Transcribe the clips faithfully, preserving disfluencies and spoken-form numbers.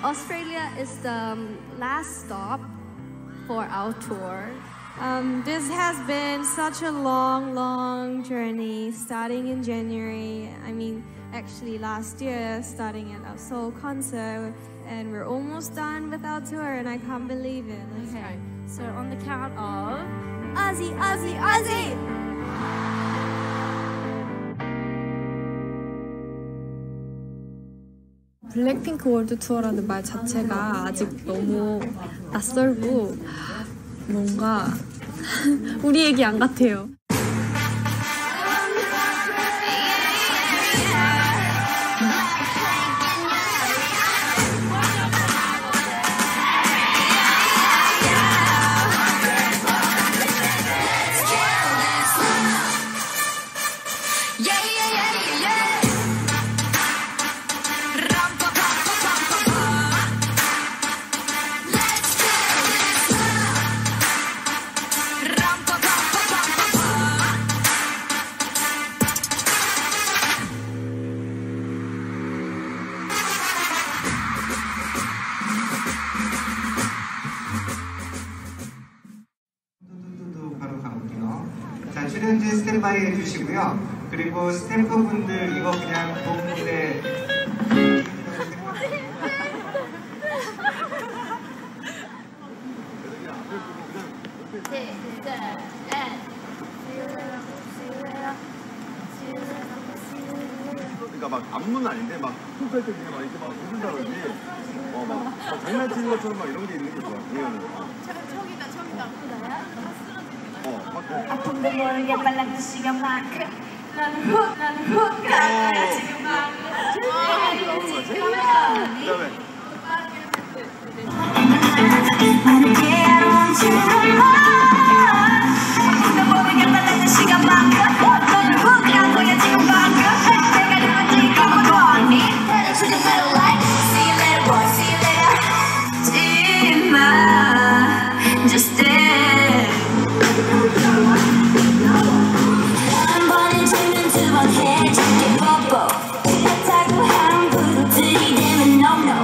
Australia is the last stop for our tour. Um, this has been such a long, long journey, starting in January. I mean, actually last year, starting at our Seoul concert, and we're almost done with our tour, and I can't believe it. Okay, okay. So on the count of Aussie, Aussie, Aussie! 블랙핑크 월드 투어라는 말 자체가 아직 너무 낯설고 뭔가 우리 얘기 안 같아요. 출연진 스탠바이 해주시고요. 그리고 스태프분들 이거 그냥 본무대 그러니까 막 안무는 아닌데 막 춤출 때 그냥 막 이렇게 막 웃는다 그러지 어 막 장난치는 것처럼 막 이런 게 있는 게 좋아. 이거는 척이다 척이다. 아픔도 모르게 빨라진 시간만큼 나는 훅 나는 훅 갈 거야 지금만큼 그다음에 아픔도 모르게 빨라진 시간만큼 나는 훅 갈 거야 지금만큼 내가 누군지 까먹고 언니 Turn to the middle like See you later boy see you later 지마 Just stay 한 번은 질문 두 번 해줄게 뽀뽀 그렇다고 함부로 들이대면 no no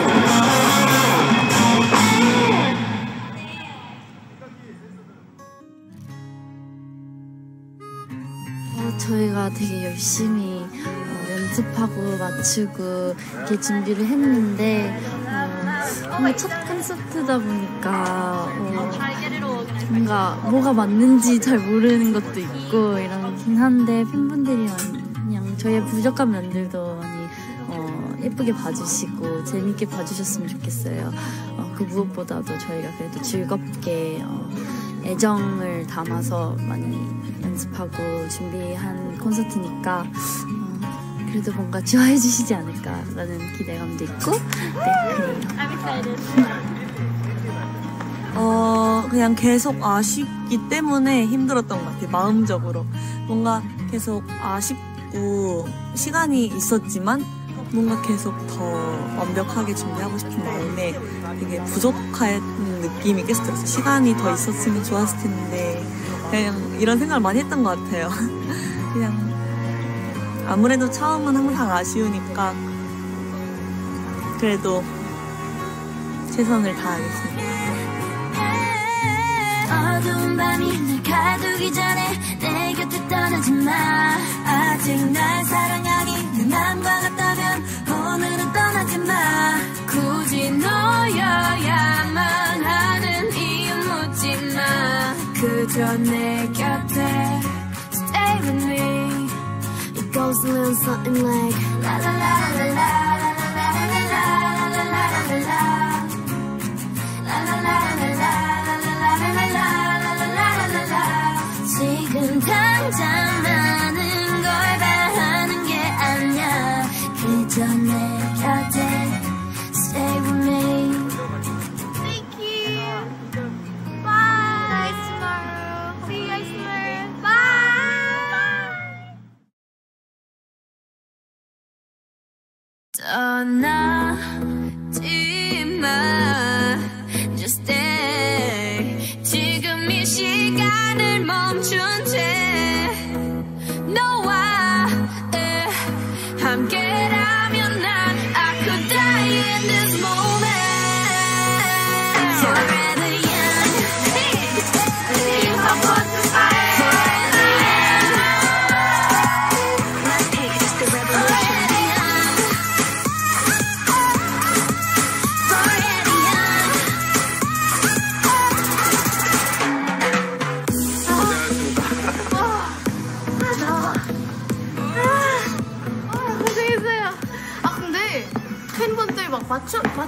어, 저희가 되게 열심히 어, 연습하고 맞추고 이렇게 준비를 했는데 어, 뭔가 첫 콘서트다 보니까 어, 뭔가 뭐가 맞는지 잘 모르는 것도 있고 이러긴 한데 팬분들이 그냥 저희의 부족한 면들도 많이 어, 예쁘게 봐주시고 재밌게 봐주셨으면 좋겠어요. 어, 그 무엇보다도 저희가 그래도 즐겁게 어, 애정을 담아서 많이 연습하고 준비한 콘서트니까 어, 그래도 뭔가 좋아해 주시지 않을까라는 기대감도 있고 네, 그래요. 어, 그냥 계속 아쉽기 때문에 힘들었던 것 같아요. 마음적으로. 뭔가 계속 아쉽고 시간이 있었지만 뭔가 계속 더 완벽하게 준비하고 싶은 마음에 되게 부족한 느낌이 계속 들었어요. 시간이 더 있었으면 좋았을 텐데 그냥 이런 생각을 많이 했던 것 같아요. 그냥 아무래도 처음은 항상 아쉬우니까 그래도 최선을 다하겠습니다. 어두운 밤이 날 가두기 전에 내 곁에 떠나지 마 아직 날 사랑하니 내 맘과 같다면 오늘은 떠나지 마 굳이 너여야만 하는 이유 묻지 마 그저 내 곁에 Stay with me It goes a little something like La la la la la la la la la la la la la la la 지금 당장 나는 걸 바라는 게 아니야 그저 내 곁에 Stay with me Thank you. Bye. Tomorrow. See you guys tomorrow. Bye. 떠나지 마 Just stay 지금 이 시간을 멈춘 채 너와 함께라면 난 I could die in this moment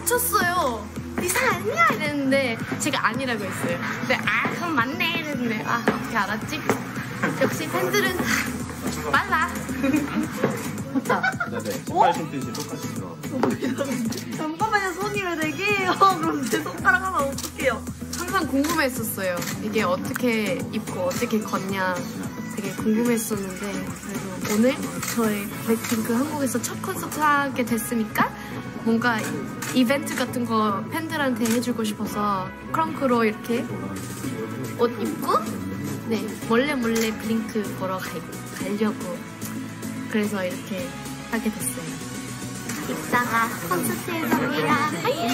맞췄어요. 이상 아니야 이랬는데 제가 아니라고 했어요. 근데 아 그럼 맞네 이랬는데 아 어떻게 알았지? 역시 팬들은 빨라. 맞다. 네네. 신발 손짓이 똑같이 들어. 잠깐만요, 손이 왜 네 개예요? 그럼 제 손가락 하나 어떡해요? 항상 궁금했었어요. 이게 어떻게 입고 어떻게 걷냐 되게 궁금했었는데 그래서 오늘 저희 블랙핑크 한국에서 첫 콘서트 하게 됐으니까 뭔가 이벤트 같은 거 팬들한테 해주고 싶어서 크렁크로 이렇게 옷 입고 네 몰래 몰래 블링크 보러 가, 가려고 그래서 이렇게 하게 됐어요. 이따가 콘서트에서 봅니다.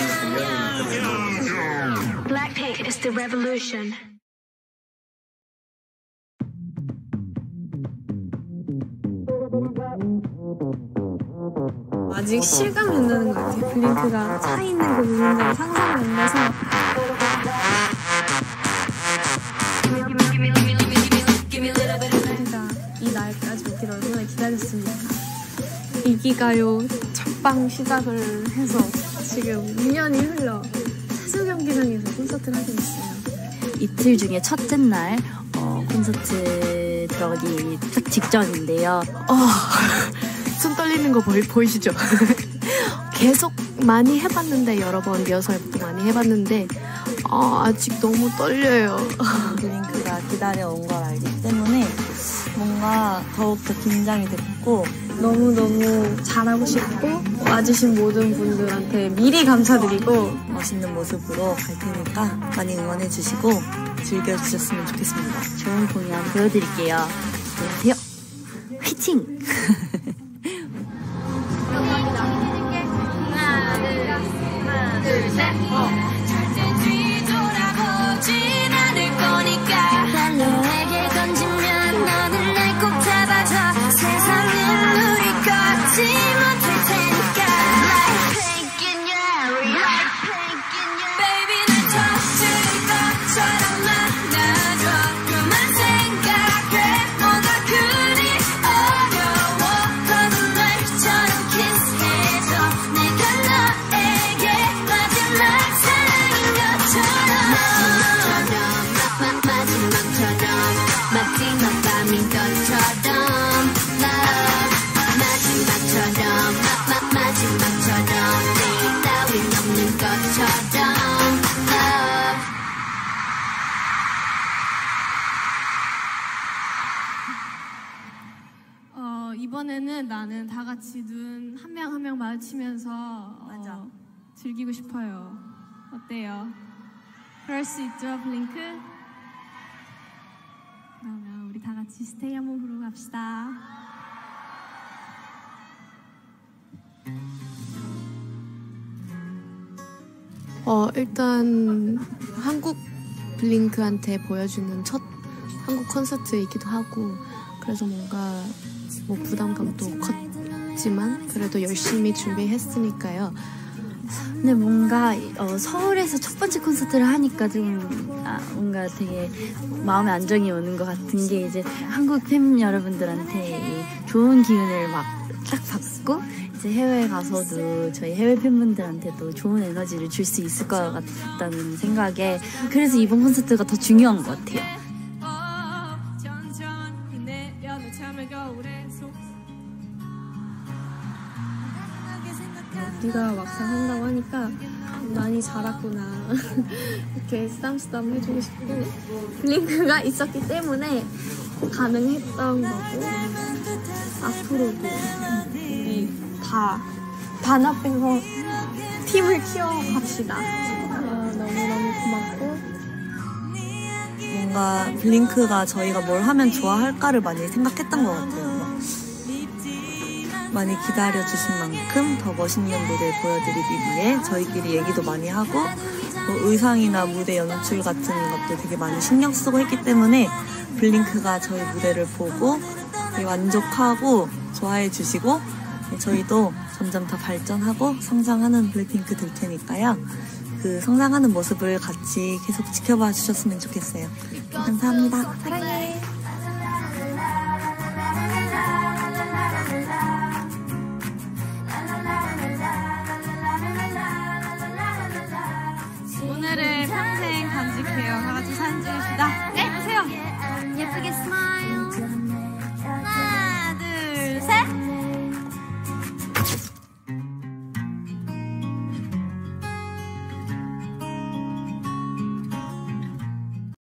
Blackpink is the revolution. 아직 실감이 안 나는 것 같아요. 블링크가 차 있는 그 부분들이 상상이 안 나서. 제가 이 날까지 오기를 얼마나 기다렸습니까? 이기가요 첫방 시작을 해서 지금 이 년이 흘러 세수 경기장에서 콘서트를 하게 됐어요. 이틀 중에 첫째 날 어, 콘서트 들어가기 딱 직전인데요. 어, 손 떨리는 거 보이, 보이시죠? 계속 많이 해봤는데 여러 번 리허설도 많이 해봤는데 어, 아직 너무 떨려요. 블링크가 기다려온 걸 알기 때문에 뭔가 더욱더 긴장이 됐고 너무너무 잘하고 싶고 와주신 모든 분들한테 미리 감사드리고 멋있는 모습으로 갈 테니까 많이 응원해주시고 즐겨주셨으면 좋겠습니다. 좋은 공연 보여드릴게요. 안녕하세요. 화이팅! 하나, 둘, 셋. 절대 뒤돌아보진 않을 거니까 발로에게 던지면 너는 날 꼭 잡아줘. 세상은 우리 걷지 못할 테니까 Like pink in your area, pink in your Baby 날 터뜨릴 것처럼 만나줘. 그만 생각해 뭐가 그리 어려워. 거듭 날처럼 키스해줘. 내가 너에게 마지막 사랑인 것처럼 마지막처럼 마지막처럼 마지막 밤인 것처럼 Love 마지막처럼 마, 마지막처럼 내일 따윈 없는 것처럼 Love 어, 이번에는 나는 다 같이 눈 한 명 한 명 마주치면서 맞아. 어, 즐기고 싶어요. 어때요? 그럴 수 있죠, 블링크? 그러면 우리 다 같이 스테이 한번 부르고 갑시다. 어, 일단 한국 블링크한테 보여주는 첫 한국 콘서트이기도 하고 그래서 뭔가 뭐 부담감도 컸지만 그래도 열심히 준비했으니까요. 근데 뭔가 어, 서울에서 첫 번째 콘서트를 하니까 좀 아, 뭔가 되게 마음에 안정이 오는 것 같은 게 이제 한국 팬 여러분들한테 이 좋은 기운을 막 딱 받고 이제 해외에 가서도 저희 해외 팬분들한테도 좋은 에너지를 줄 수 있을 것 같다는 생각에 그래서 이번 콘서트가 더 중요한 것 같아요. 네가 막상 한다고 하니까 많이 자랐구나 이렇게 쓰담쓰담 해주고 싶고 블링크가 있었기 때문에 가능했던 거고 앞으로도 우리 다 단합해서 팀을 키워갑시다. 어, 너무너무 고맙고 뭔가 블링크가 저희가 뭘 하면 좋아할까를 많이 생각했던 것 같아요. 많이 기다려주신 만큼 더 멋있는 무대 보여드리기 위해 저희끼리 얘기도 많이 하고 뭐 의상이나 무대 연출 같은 것도 되게 많이 신경 쓰고 했기 때문에 블링크가 저희 무대를 보고 되게 만족하고 좋아해 주시고 저희도 점점 더 발전하고 성장하는 블랙핑크 될 테니까요. 그 성장하는 모습을 같이 계속 지켜봐 주셨으면 좋겠어요. 감사합니다. 사랑해. 사진 찍을